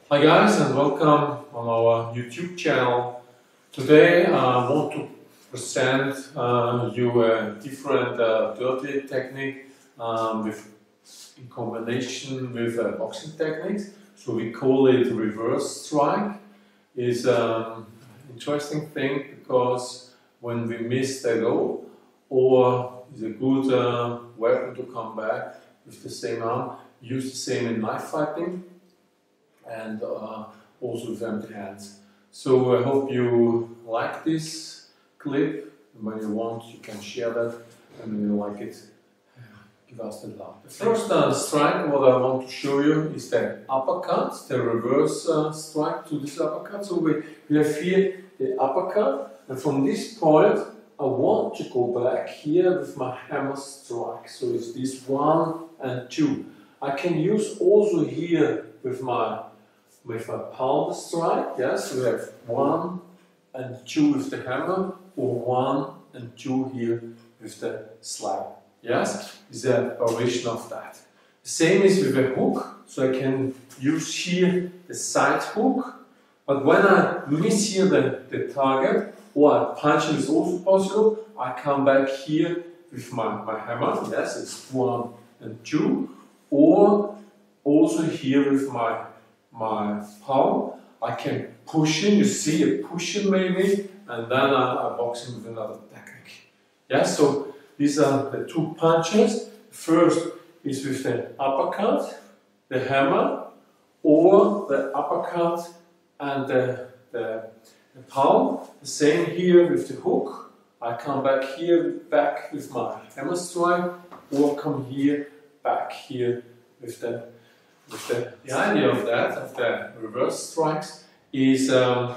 Hi guys, and welcome on our YouTube channel. Today I want to present you a different dirty technique in combination with boxing techniques. So we call it reverse strike. It's an interesting thing because when we miss the goal, or is a good weapon to come back with the same arm, use the same in knife fighting and also with empty hands. So I hope you like this clip, and when you want you can share that, and when you like it, give us the love. The first strike what I want to show you is the uppercut, the reverse strike to this uppercut. So we have here the uppercut, and from this point I want to go back here with my hammer strike. So it's this 1 and 2. I can use also here with my palm strike. Yes, we have 1 and 2 with the hammer, or 1 and 2 here with the slap. Yes, is a variation of that. The same is with a hook. So I can use here the side hook, but when I miss here the target, or punching is also possible, I come back here with my hammer. Yes, it's 1 and 2, or also here with my palm, I can push in, you see a push in maybe, and then I box in with another technique. Yeah, so these are the two punches. First is with the uppercut, the hammer, or the uppercut and the palm. The same here with the hook. I come back here, back with my hammer strike, or come here, back here with the idea of that, of the reverse strikes, is the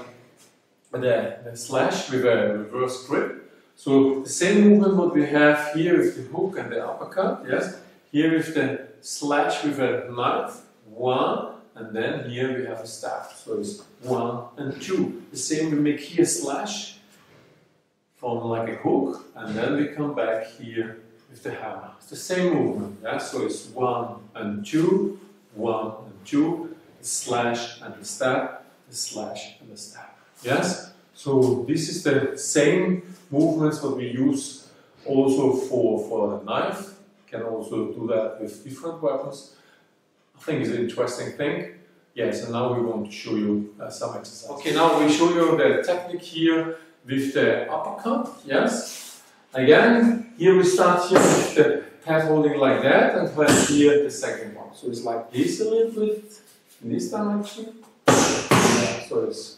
slash with a reverse grip. So the same movement what we have here with the hook and the uppercut, yes, here with the slash with a knife, 1, and then here we have a stab. So it's 1 and 2. The same we make here slash from like a hook, and then we come back here with the hammer. It's the same movement, yeah? So it's 1 and 2, 1 and 2, the slash and the stab, the slash and the stab. Yes? So this is the same movements what we use also for the knife. You can also do that with different weapons. I think it's an interesting thing. Yes, and now we want to show you some exercises. Okay, now we show you the technique here with the uppercut. Yes? Again, here we start here with the head holding like that, and then here the second one. So it's like this a little bit in this direction. Yeah, so it's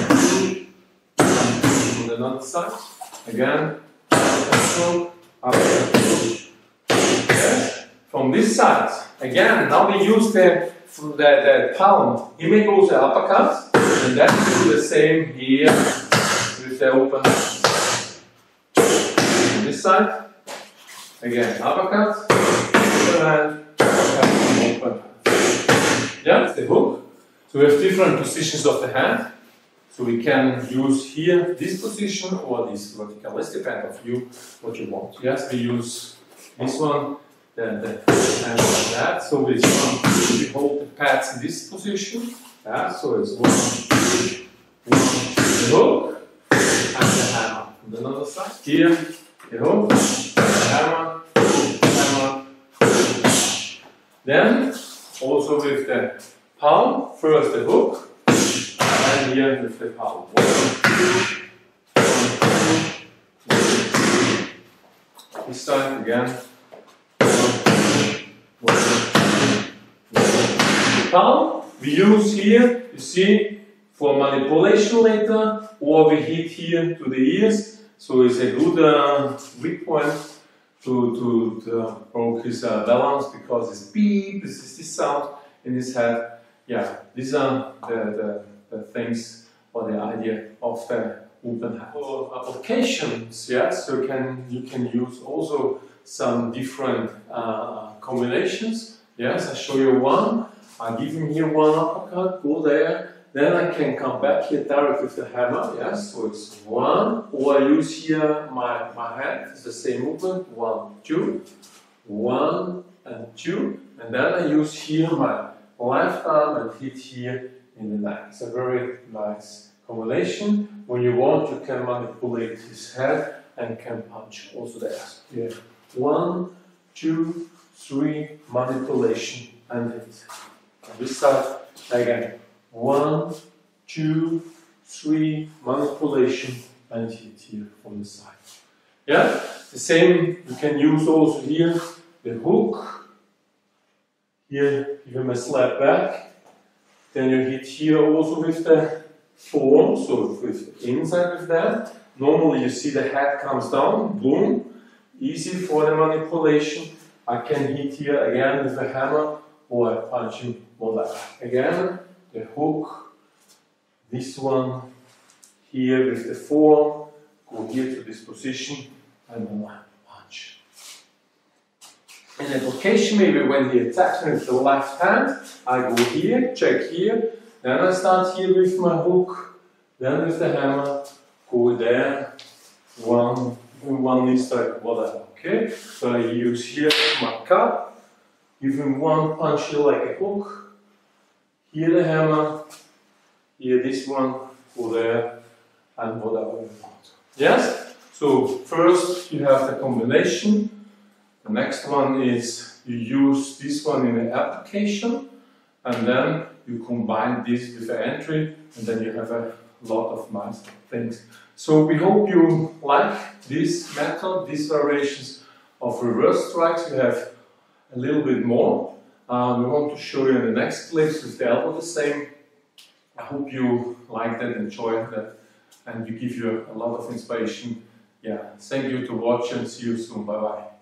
on the other side. Again, uppercut. Yes. From this side, again, now we use the palm. He make also uppercut, and then we do the same here with the open hand. On this side. Again, uppercut, open hand, open hand. Yeah, it's the hook. So we have different positions of the hand. So we can use here this position or this vertical. It depends on you what you want. Yes, we use this one, the hand like that. So we hold the pads in this position. Yeah, so it's 1, 2, 1, the hook, and the hammer. On the other side, here, the hook, the hammer. Then, also with the palm, first the hook, and here with the palm. 1, 2, 1, 2. This time again. 1, 2. Palm we use here, you see, for manipulation later, or we hit here to the ears. So it's a good weak point to broke his balance, because it's beep, this is this sound in his head. Yeah, these are the things or the idea of the open hand. For applications, yes, so you can use also some different combinations. Yes, I show you one. I give him here one uppercut, go there. Then I can come back here directly with the hammer, yes, so it's 1, or I use here my hand, it's the same movement, 1, 2, 1 and 2, and then I use here my left arm and hit here in the neck. It's a very nice combination. When you want, you can manipulate his head and can punch also there. Here, 1, 2, 3, manipulation and hit. On this side, again, 1, 2, 3, manipulation and hit here from the side. Yeah, the same you can use also here, the hook. Here, give him a slap back. Then you hit here also with the form, so with the inside with that. Normally you see the head comes down, boom, easy for the manipulation. I can hit here again with a hammer or I punch him whatever. Again, the hook, this one here with the form, go here to this position and then I punch. In the location, maybe when he attacks me with the left hand, I go here, check here, then I start here with my hook, then with the hammer, go there, one knee strike, whatever, okay? So I use here my cup, give him one punch here like a hook, here the hammer, here this one, go there, and whatever you want. Yes? So first you have the combination. The next one is you use this one in the application and then you combine this with the entry and then you have a lot of nice things. So we hope you like this method, these variations of reverse strikes. We have a little bit more. We want to show you in the next clips with the elbow the same. I hope you like that, enjoy that, and we give you a lot of inspiration. Yeah, thank you to watch and see you soon. Bye bye.